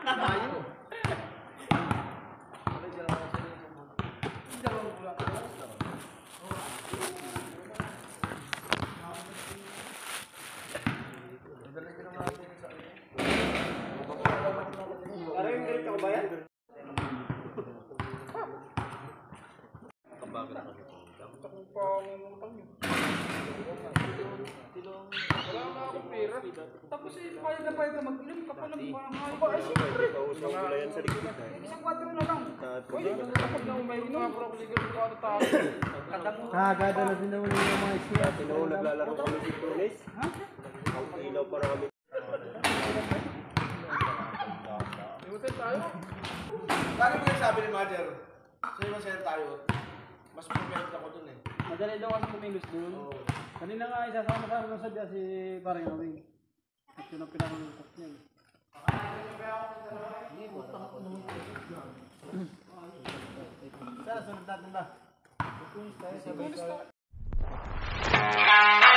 Layo. Tapos payag na payag ka mag-inom ka pa ng pangahay. Ay, siyempre. Isang 4 na lang. Uy, kapag na umainom. Kagada na din naman yung mga siya. Sino naglalaro ko ng Tunis? Ha? Ang ilaw para kami. Iwasan tayo. Paano mo yung sabi ni Mother? Sa'yo masaya tayo. Mas pumayag ako dun eh. Madali daw kasi kumilos doon. Kanina nga isasama sa ano sadya si parang Awing. At yun ang pinakalutok niya. Sa sunod natin ba? Tunis tayo.